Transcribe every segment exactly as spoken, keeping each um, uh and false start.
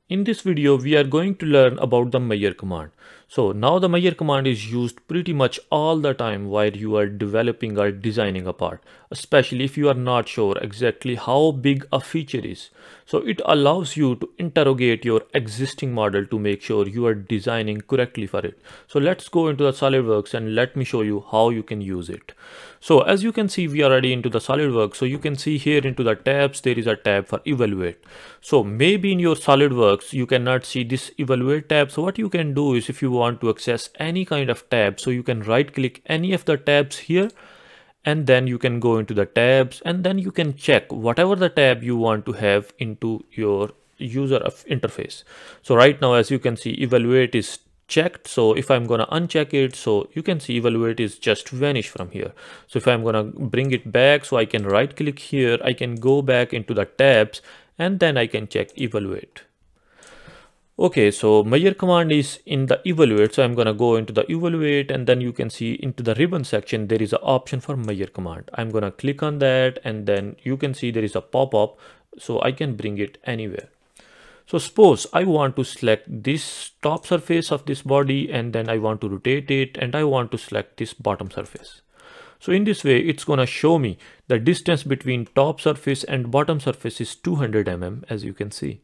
In this video, we are going to learn about the measure command. So now the measure command is used pretty much all the time while you are developing or designing a part, especially if you are not sure exactly how big a feature is. So it allows you to interrogate your existing model to make sure you are designing correctly for it. So let's go into the Solidworks and let me show you how you can use it. So as you can see, we are already into the Solidworks. So you can see here into the tabs, there is a tab for evaluate. So maybe in your Solidworks, you cannot see this evaluate tab. So what you can do is if you want to access any kind of tab, so you can right click any of the tabs here, and then you can go into the tabs and then you can check whatever the tab you want to have into your user interface. So right now, as you can see, evaluate is checked. So if I'm going to uncheck it, so you can see evaluate is just vanished from here. So if I'm going to bring it back, so I can right click here, I can go back into the tabs and then I can check evaluate. Okay, so measure command is in the evaluate. So I'm going to go into the evaluate and then you can see into the ribbon section, there is an option for measure command. I'm going to click on that and then you can see there is a pop-up. So I can bring it anywhere. So suppose I want to select this top surface of this body and then I want to rotate it and I want to select this bottom surface. So in this way, it's going to show me the distance between top surface and bottom surface is two hundred millimeters, as you can see.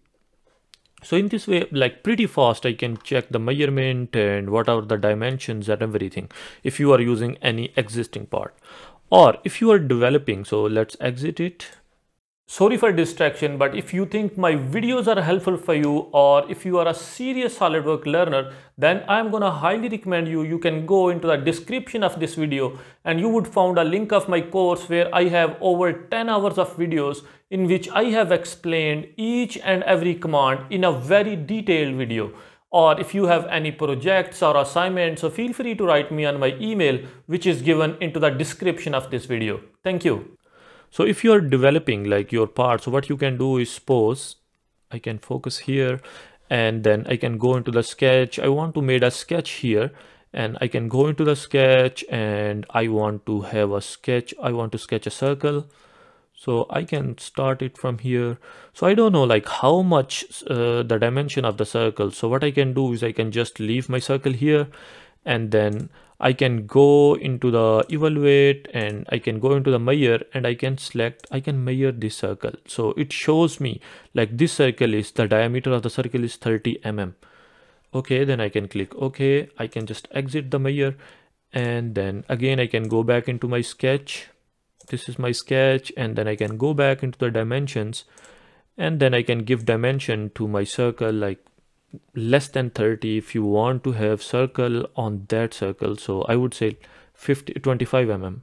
So in this way, like pretty fast, I can check the measurement and what are the dimensions and everything if you are using any existing part. Or if you are developing, so let's exit it. Sorry for distraction, but if you think my videos are helpful for you or if you are a serious SolidWorks learner, then I'm gonna highly recommend you, you can go into the description of this video and you would find a link of my course where I have over ten hours of videos in which I have explained each and every command in a very detailed video. Or if you have any projects or assignments, so feel free to write me on my email, which is given into the description of this video. Thank you. So if you are developing like your parts, so what you can do is suppose I can focus here and then I can go into the sketch. I want to make a sketch here and I can go into the sketch and I want to have a sketch. I want to sketch a circle. So I can start it from here. So I don't know like how much uh, the dimension of the circle. So what I can do is I can just leave my circle here and then I can go into the evaluate and I can go into the measure and I can select, I can measure this circle. So it shows me like this circle is, the diameter of the circle is thirty millimeters. Okay, then I can click OK. I can just exit the measure and then again I can go back into my sketch. This is my sketch and then I can go back into the dimensions and then I can give dimension to my circle like less than thirty if you want to have circle on that circle. So I would say fifty, twenty-five millimeters.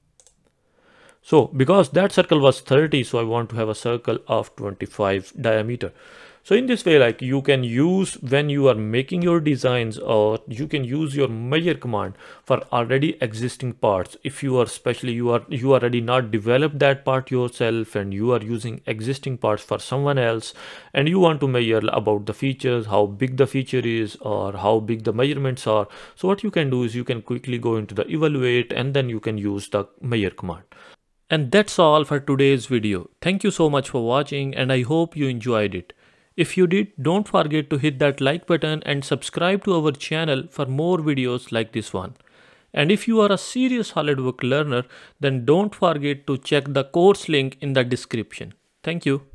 So because that circle was thirty, so I want to have a circle of twenty-five diameter. So in this way, like you can use when you are making your designs, or you can use your measure command for already existing parts. If you are especially you are you already not developed that part yourself and you are using existing parts for someone else and you want to measure about the features, how big the feature is or how big the measurements are. So what you can do is you can quickly go into the evaluate and then you can use the measure command. And that's all for today's video. Thank you so much for watching and I hope you enjoyed it. If you did, don't forget to hit that like button and subscribe to our channel for more videos like this one. And if you are a serious SolidWorks learner, then don't forget to check the course link in the description. Thank you.